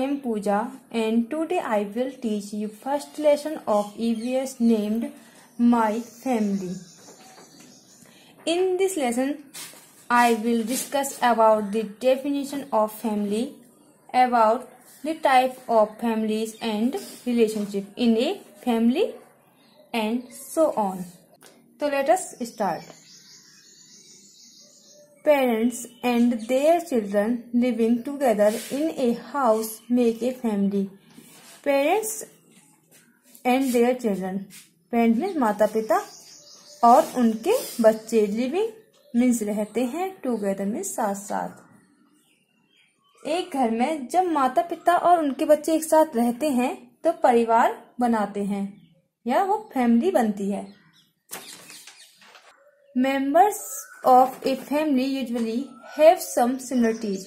am Pooja and today I will teach you first lesson of EVS named My Family. In this lesson, I will discuss about the definition of family, about the type of families and relationship in a family and so on. So let us start. Parents and their children living together in a house make a family. Parents and their children. Parents means माता पिता और उनके बच्चे. Living means रहते हैं. Together means साथ साथ. एक घर में जब माता पिता और उनके बच्चे एक साथ रहते हैं तो परिवार बनाते हैं या वो फैमिली बनती है. Members of a family usually have some similarities.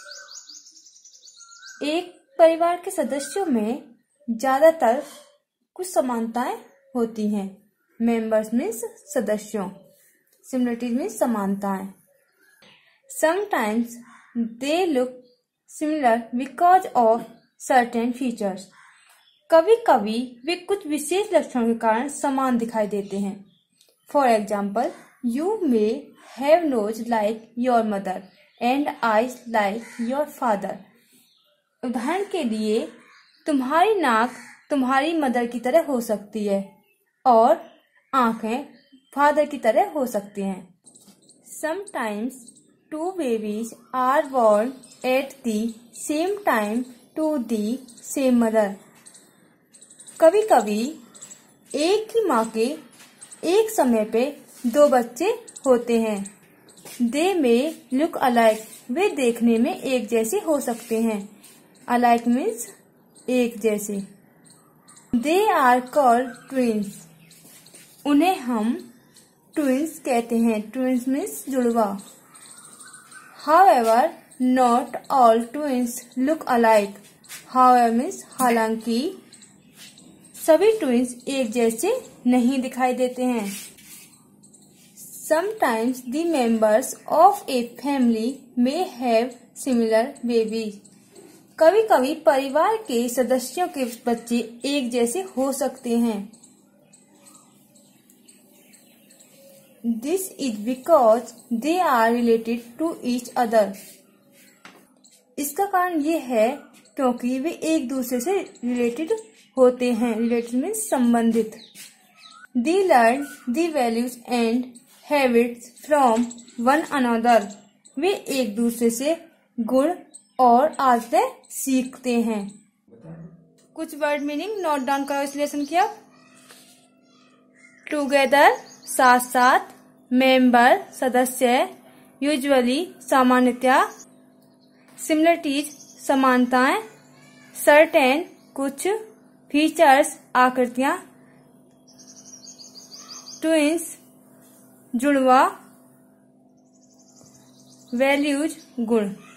एक परिवार के सदस्यों में ज्यादातर कुछ समानताएं होती हैं. Members means सदस्यों. Similarities means समानताएं. Sometimes they look similar because of certain features. कभी कभी वे कुछ विशेष लक्षणों के कारण समान दिखाई देते हैं. For example, you may have nose like your mother and eyes like your father. उदाहरण के लिए तुम्हारी नाक तुम्हारी मदर की तरह हो सकती है और आंखें फादर की तरह हो सकती हैं. Sometimes two babies are born at the same time to the same mother. कभी कभी एक ही माँ के एक समय पे दो बच्चे होते हैं. They may look alike. वे देखने में एक जैसे हो सकते हैं. Alike means एक जैसे. They are called twins. उन्हें हम twins कहते हैं. Twins means जुड़वा. However, not all twins look alike. However means हालांकि सभी ट्विंस एक जैसे नहीं दिखाई देते हैं. Sometimes the members of a family may have similar babies. कभी कभी परिवार के सदस्यों के बच्चे एक जैसे हो सकते हैं. This is because they are related to each other. इसका कारण ये है क्योंकि वे एक दूसरे से रिलेटेड होते हैं. रिलेटेड मीन्स संबंधित. They learn the values and habits from one another. वे एक दूसरे से गुण और आदतें सीखते हैं. कुछ वर्ड मीनिंग नोट डाउन करो इस लेसन की. अब टुगेदर साथ साथ, मेंबर सदस्य, यूजुअली सामान्यतया, सिमिलरिटीज समानताएं, सर्टेन कुछ, फीचर्स आकृतियां, ट्विंस जुड़वा, वैल्यूज गुण.